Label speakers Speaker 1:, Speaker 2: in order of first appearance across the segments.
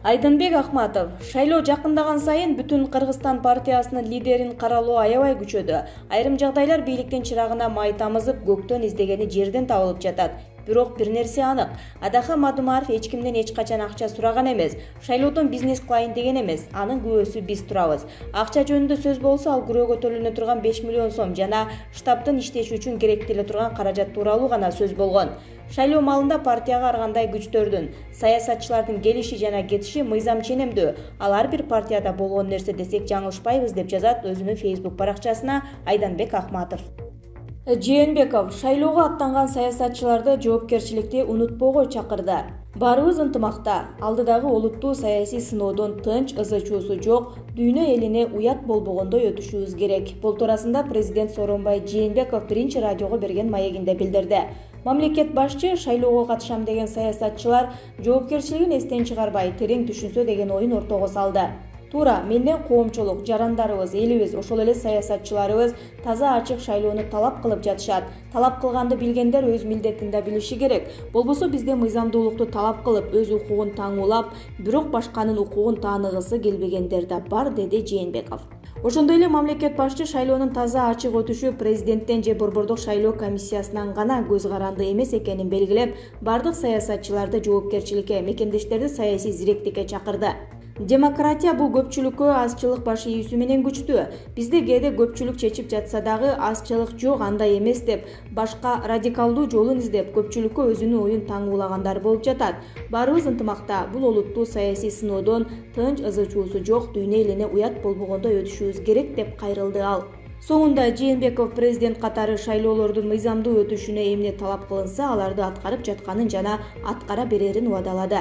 Speaker 1: Айдынбек Ахматов, шайлоо жакындаган сайын бүтүн Кыргызстан партиясынын лидерин каралоо аябай күчөдү. Айрым жагдайлар бийликтин чырагына май тамызып, көктөн издегени жерден табылып жатат. Бирок бир нерсе анык. Адаха Мадумаров эч кимден эч качан акча сураган эмес. Шайлоодон бизнес кылайын деген эмес. Анын күбөсү биз турабыз. Акча жөнүндө сөз болсо, ал күрөөгө төлөнө турган 5 миллион сом жана штабтын иштеши үчүн керектеле турган каражат тууралуу гана сөз болгон. Шайлоо маалында партияга ар кандай күчтөрдүн, саясатчылардын келиши жана кетиши мыйзам ченемдүү. Ал ар бир партияда болгон нерсе десек жаңылышпайбыз, деп жазат өзүнүн Facebook баракчасына Айданбек Ахматов. Жээнбеков шайлоого аттанган саясатчыларды жоопкерчиликти унутпоого чакырды. Баарыбыз ынтымакта, алдыдагы олуттуу саясий сыноодон тынч, ызы-чуусу жок, дүйнө элине уят болбогондой өтүшүбүз керек. Бул туурасында президент Сооронбай Жээнбеков биринчи радиого берген маегинде билдирди. Мамлекет башчы шайлоого катышам деген саясатчылар жоопкерчилигин эстен чыгарбай, терең түшүнсө деген оюн ортого салды. Туура, менден коомчулук, жарандарыбыз, элибиз, ошол эле саясатчыларыбыз таза ачык шайлоону талап кылып жатышат. Талап кылганды билгендер өз милдетин да билиши керек. Болбосо бизде мыйзамдуулукту талап кылып, өз укугун таңуулап, бирок башканын укугун тааныгысы келбегендер да бар, деди Жээнбеков. Ошондой эле мамлекет башчы шайлоонун таза ачык өтүшү президенттен же борбордук шайлоо комиссиясынан гана көз каранды эмес экенин белгилеп, бардык саясатчыларды жоопкерчиликке, мекендештерди саясий зиректикке чакырды. Демократия бул көпчүлүккө азчылык баш ийүүсү менен күчтүү. Бизде кээде көпчүлүк чечип жатса дагы азчылык жок, андай эмес деп, башка радикалдуу жолун издеп, көпчүлүккө өзүнүн оюн таңуулагандар болуп жатат. Баарыбыз ынтымакта, бул олуттуу саясий сыноодон тынч, ызы-чуусу жок, дүйнө элине уят болбогондой өтүшүбүз керек, деп кайрылды ал. Соңунда Жээнбеков президент катары шайлоолордун мыйзамдуу өтүшүнө эмне талап кылынса, аларды аткарып жатканын жана аткара берерин убадалады.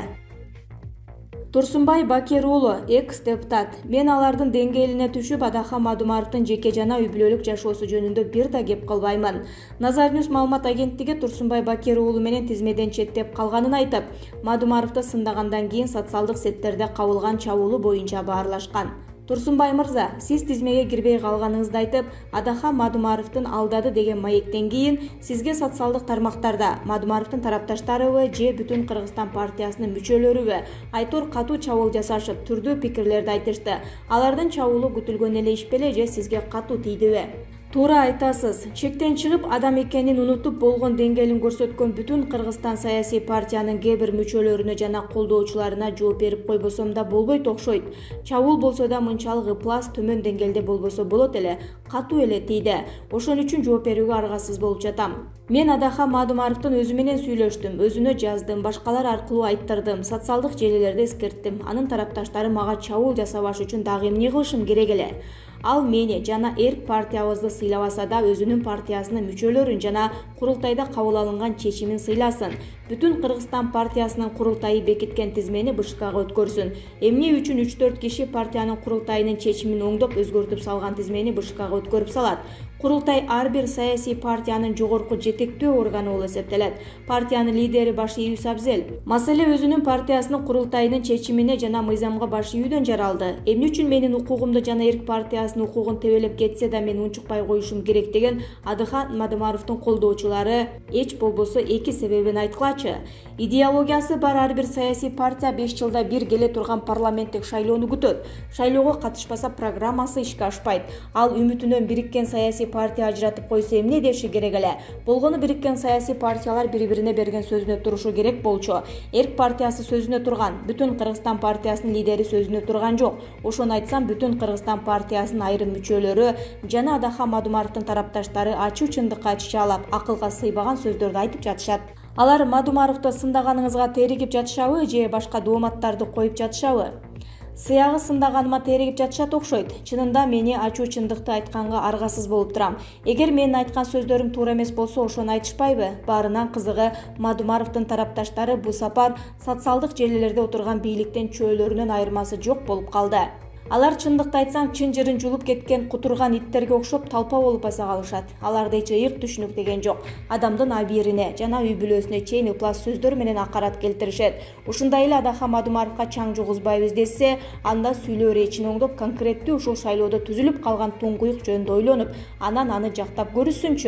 Speaker 1: Турсунбай Бакир уулу, экс-депутат. Мен алардын деңгээлине түшүп, Адаха Мадумаровдун жеке жана үй бүлөлүк жашоосу жөнүндө бир да кеп кылбаймын. Назарньюс маалымат агенттиги Турсунбай Бакир уулу менен тизмеден четтеп калганын айтып, Мадумаровду сындагандан кийин социалдык сеттерде кабылган чабуулу боюнча баарлашкан. Турсунбай мырза, сиз тизмеге кирбей калганыңызды айтып, Адаха Мадумаровдун алдады деген маектен кийин сизге социалдык тармактарда Мадумаровдун тарапташтарыбы же бүтүн Кыргызстан партиясынын мүчөлөрүбү айтор катуу чабуул жасашып, түрдүү пикирлерди айтышты. Алардын чабуулу күтүлгөн эле иш беле же сизге катуу тийдиби? Туура айтасыз. Чектен чыгып, адам экенин унутуп болгон деңгээлин көрсөткөн бүтүн Кыргызстан саясий партиянын кээ бир мүчөлөрүнө жана колдоочуларына жооп берип койбосом да болбойт окшойт. Чабуул болсо да мынчалык ыплас, төмөн деңгээлде болбосо болот эле, катуу эле тийди. Ошон үчүн жооп берүүгө аргасыз болуп жатам. Мен Адаха Мадумаровдун өзү менен сүйлөштүм, өзүнө жаздым, башкалар аркылуу айттырдым, социалдык желилерде эскерттим. Анын тарапташтары мага чабуул жасабаш үчүн дагы эмне кылышым керек эле? Ал мени жана эрк партиябызды сыйлабаса да өзүнүн партиясынын мүчөлөрүн жана курултайда кабыл алынган чечимин сыйласын. Бүтүн Кыргызстан партиясынын курултайы бекиткен тизмени БШКга өткөрсүн. Эмне үчүн 3-4 киши партиянын курултайынын чечимин оңдоп өзгөртүп салган тизмени БШКга өткөрүп салат? Курултай ар бир саясий партиянын жогорку жетектөө органы болуп эсептелет. Партиянын лидери баш ийүүсү абзел. Маселе өзүнүн партиясынын курултайынын чечимине жана мыйзамга баш ийүүдөн жаралды. Эмне үчүн менин укугумду жана эрк партиясынын укугун тебелеп кетсе да мен унчукпай коюшум керек деген Адаха Мадумаровдун колдоочулары эч болбосо 2 себебин айткылачы. Идеологиясы бар ар бир саясий партия 5 жылда бир келе турган парламенттик шайлоону күтөт. Шайлоого катышпаса программасы ишке ашпайт. Ал үмүтүнөн бириккен саясий партия ажыратып койсо эмне деши керек эле? Болгону бириккен саясий партиялар бири-бирине берген сөзүнө турушу керек болчу. Эрк партиясы сөзүнө турган, бүтүн Кыргызстан партиясынын лидери сөзүнө турган жок. Ошону айтсам, бүтүн Кыргызстан партиясынын айрым мүчөлөрү жана Адаха Мадумаровдун тарапташтары ачуу чындыкка чычалап, акылга сыйбаган сөздөрдү айтып жатышат. Алар Мадумаровду сындаганыңызга теригип жатышабы же башка дооматтарды коюп жатышабы? Сыягы сындаганыма теригип жатышат окшойт. Чынында мени ачуу чындыкты айтканга аргасыз болуп турам. Эгер менин айткан сөздөрүм туура эмес болсо, ошону айтышпайбы? Баарынан кызыгы, Мадумаровдун тарапташтары бул сапар социалдык желилерде отурган бийликтен чөөлөрүнөн айырмасы жок болуп калды. Алар чындыкты айтсаң, чын жырын жулуп кеткен кутурган иттерге окшоп талпа болуп баса калышат. Аларда эч ыйык түшүнүк деген жок. Адамдын абийирине жана үй бүлөсүнө чейин ыплас сөздөр менен акарат келтиришет. Ушундай эле Адаха Мадумаровго чаң жугузбайбыз десе, анда сүйлөө речин оңдоп, конкреттүү ушул шайлоодо түзүлүп калган туңгуюк жөнүндө ойлонуп, анан аны жактап көрүшсүнчү.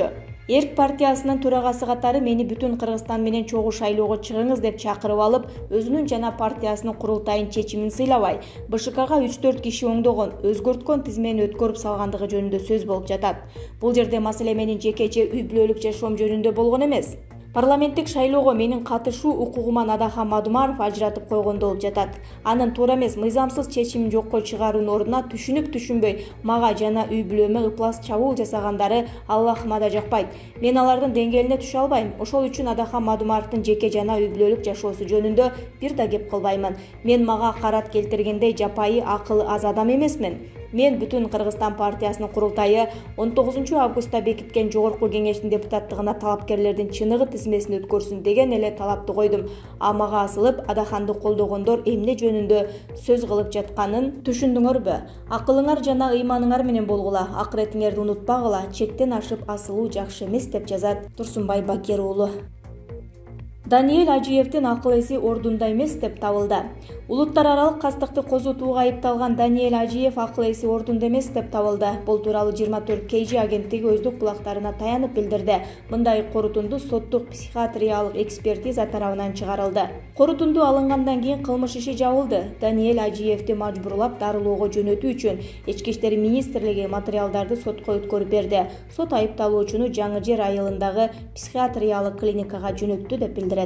Speaker 1: Эрк партиясынын төрагасы катары мени бүтүн Кыргызстан менен чогуу шайлоого чыгыңыз деп чакырып алып, өзүнүн жана партиясынын курултайын чечимин сыйлабай, БШКга 3-4 киши оңдогон, өзгөрткөн тизмени өткөрүп салгандыгы жөнүндө сөз болуп жатат. Бул жерде маселе менин жекече үй бүлөлүк жашоом жөнүндө болгон эмес. Парламенттик шайлоого менин катышуу укугуман Адахан Мадумаров ажыратып койгон болуп жатат. Анын туура эмес мыйзамсыз чечимин жокко чыгаруунун ордуна түшүнүп-түшүнбөй мага жана үй бүлөмө ыплас чабуул жасагандары Аллахыма да жакпайт. Мен алардын деңгээлине түшө албайм. Ошол үчүн Адахан Мадумаровдун жеке жана үй бүлөлүк жашоосу жөнүндө бир да кеп кылбаймын. Мен мага карат келтиргендей жапайы акылы аз адам эмесмин. Мен бүтүн Кыргызстан партиясынын курултайы 19 августта бекиткен жогорку кеңештин депутаттыгына талапкерлердин чыныгы тизмесин өткөрсүн деген эле талапты койдум. Мага асылып Адаханды колдогондор эмне жөнүндө сөз кылып жатканын түшүндүңөрбү? Акылыңар жана ыйманыңар менен болгула, акыретиңерди унутпагыла, чектен ашып асылуу жакшы эмес деп жазат Турсунбай Бакир уулу. Даниэль Ажиевдин акыл эси ордунда эмес деп табылды. Улуттар аралык кастыкты козутууга айыпталган Даниэль Ажиев акыл эси ордунда эмес деп табылды. Бул тууралуу 24 KG агенттиги өздүк булактарына таянып билдирди. Мындай корутунду соттук психиатриялык экспертиза тарабынан чыгарылды. Корутунду алынгандан кийин кылмыш иши жабылды. Даниэль Ажиевди мажбурлап дарылоого жөнөтүү үчүн Ички иштер министрлиги материалдарды сотко өткөрүп берди. Сот айыпталуучуну Жаңы Жер айылындагы психиатриялык клиникага жөнөттү деп билдирет.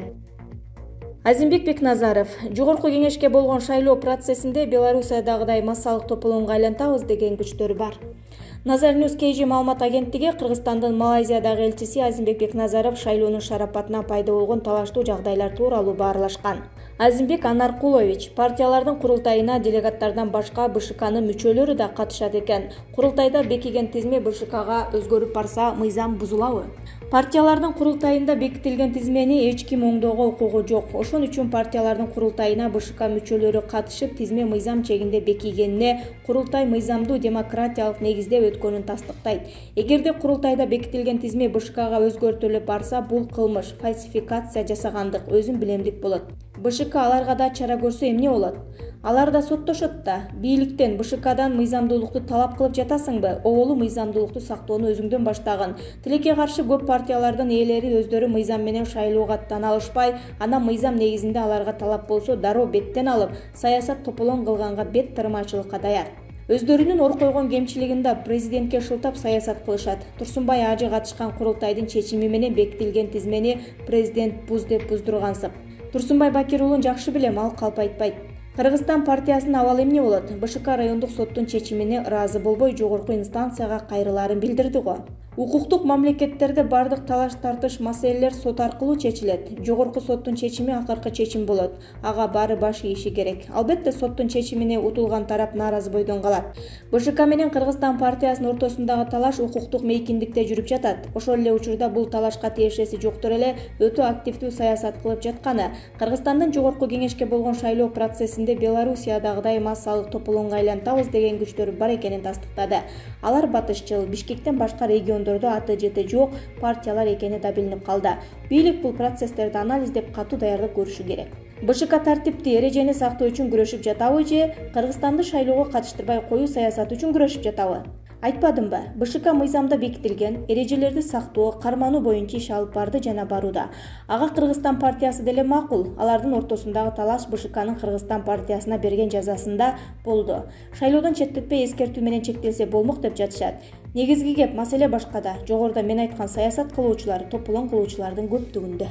Speaker 1: Азимбек Бекназаров: жогорку кеңешке болгон шайлоо процессинде Белоруссиядагыдай массалык тополоңго айлантабыз деген күчтөр бар. Nazar News KG маалымат агенттиги Кыргызстандын Малайзиядагы элчиси Азимбек Бекназаров шайлоонун шарапатына пайда болгон талаштуу жагдайлар тууралуу баарлашкан. Азимбек Анаркулович: партиялардын курултайына делегаттардан башка БШКнын мүчөлөрү да катышат экен. Курултайда бекиген тизме БШКга өзгөрүп барса, мыйзам бузулабы? Партиялардын курултайында бекитилген тизмени эч ким оңдоого укугу жок. Ошон үчүн партиялардын курултайына БШК мүчөлөрү катышып, тизме мыйзам чегинде бекигенине курултай мыйзамдуу демократиялык негизде өткөнүн тастыктайт. Эгерде курултайда бекитилген тизме БШКга өзгөртүлүп барса, бул кылмыш, фальсификация жасагандык, өзүн билемдик болот. БШК аларга да чара көрсө эмне болот? Алар да соттошот да. Бийликтен, БШКдан мыйзамдуулукту талап кылып жатасыңбы? Оболу мыйзамдуулукту сактоону өзүңдөн баштагын. Тилекке каршы көп партиялардын ээлери өздөрү мыйзам менен шайлоого аттана алышпай, анан мыйзам негизинде аларга талап болсо дароо беттен алып, саясат тополоң кылганга бет тырмачылыкка даяр. Өздөрүнүн ор койгон кемчилигинде президентке шылтап саясат кылышат. Турсунбай Ажы катышкан курултайдын чечими менен бекитилген тизмени президент буз деп буздургансып. Турсунбай Бакир уулун жакшы билем, ал калп айтпайт. Кыргызстан партиясынын абалы эмне болот? БШК райондук соттун чечимине ыраазы болбой жогорку инстанцияга кайрылаарын билдирди го. Укуктук мамлекеттерде бардык талаш-тартыш маселелер сот аркылуу чечилет. Жогорку соттун чечими акыркы чечим болот. Ага баары баш ийиши керек. Албетте соттун чечимине утулган тарап нааразы бойдон калат. БШК менен Кыргызстан партиясынын ортосундагы талаш укуктук мейкиндикте жүрүп жатат. Ошол эле учурда бул талашка тиешеси жоктор эле өтө активдүү саясат кылып жатканы. Кыргызстандын жогорку кеңешке болгон шайлоо процессинде Белоруссиядагыдай массалык тополоңго айлантабыз деген күчтөр бар экенин тастыктады. Алар батышчыл, Бишкектен башка регион аты жети жок партиялар экени да билинип калды. Бийлик бул процесстерди анализдеп катуу даярдык көрүшү керек. БШК тартипти, эрежени сактоо үчүн күрөшүп жатабы же Кыргызстанды шайлоого катыштырбай коюу саясаты үчүн күрөшүп жатабы? Айтпадымбы? БШК мыйзамда бекитилген эрежелерди сактоо, кармануу боюнча иш алып барды жана барууда. Ага Кыргызстан партиясы деле макул. Алардын ортосундагы талаш БШКнын Кыргызстан партиясына берген жазасында болду. Шайлоодон четтетпей эскертүү менен чектелсе болмок деп жатышат. Негизги кеп маселе башкада. Жогоруда мен айткан саясат кылуучулар, тополоң кылуучулардын көптүгүндө.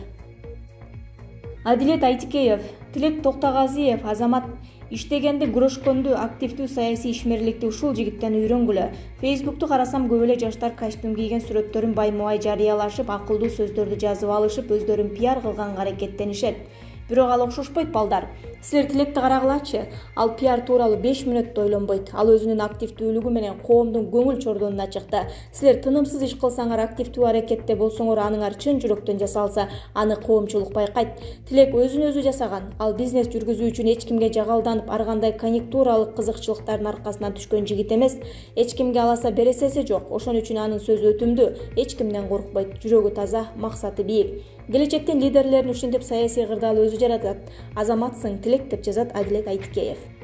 Speaker 1: Адилет Айтикеев, Тилек Токтогазиев, Азамат иштегенди, күрөшкөндү, активдүү саясий ишмерликти ушул жигиттен үйрөнгүлө. Фейсбукту карасам көп эле жаштар костюм кийген сүрөттөрүн байма-бай жарыялашып, акылдуу сөздөрдү жазып алышып, өздөрүн пиар кылганга аракеттенишет. Бирок ал окшошпойт балдар. Силер Тилекти карагылачы. Ал пиар тууралуу 5 мүнөттө ойлонбойт. Ал өзүнүн активдүүлүгү менен коомдун көңүл чордонуна чыкты. Силер тынымсыз иш кылсаңар, активдүү аракетте болсоңор, аныңар чын жүрөктөн жасалса, аны коомчулук байкайт. Тилек өзүн өзү жасаган. Ал бизнес жүргүзүү үчүн эч кимге жагалданып, ар кандай конъюнктуралык кызыкчылыктардын аркасынан түшкөн жигит эмес. Эч кимге аласа бересеси жок. Ошон үчүн анын сөзү өтүмдүү. Эч кимден коркпойт. Жүрөгү таза, максаты бийик. Келечектин лидерлерин ушинтип саясий кырдаал өзү жаратат. Азаматсың, Тилек деп жазат Адилет Айтикеев.